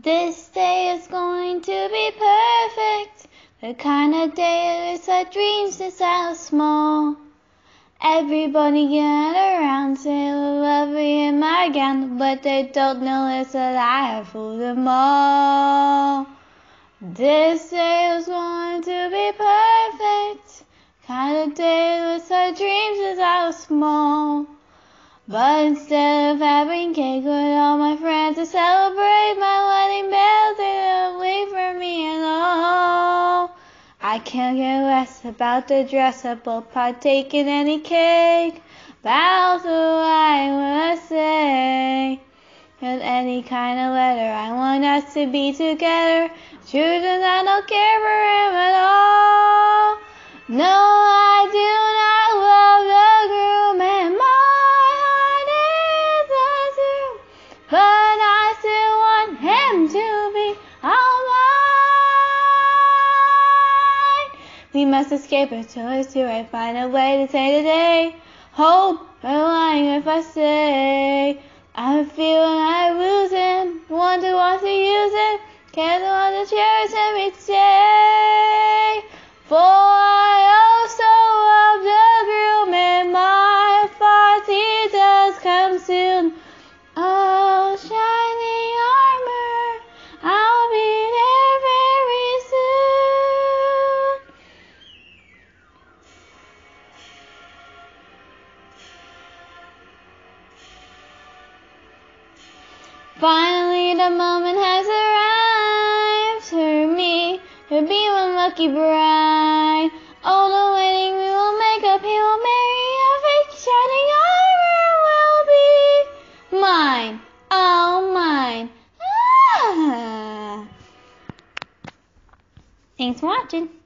This day is going to be perfect, the kind of day that I dreamed since I was small. Everybody get around, say lovely in my gown, but they don't know is that I have fooled them all. This day is going to be perfect, kind of day that I dreamed since I was small. But instead of having cake with all my friends to celebrate my wedding bells, they don't wait for me at all. I can't care less about the dress up or partake in any cake. But also I wanna say, in any kind of letter, I want us to be together. Truth is I don't care for him at all. No, I do not love the groom, and my heart is untrue, but I still want him to be all mine. We must escape our choice till I find a way to say today. Hope I'm lying if I say I feel I lose him, want to use it, can't want to cherish him each day. For I also love the groom, and my thoughts he does come soon. Oh, shining armor, I'll be there very soon. Finally the moment has arrived for me to be one lucky bride. Oh, the wedding we will make up, he will marry, a fake shining armor will be mine, all mine. Ah. Thanks for watching.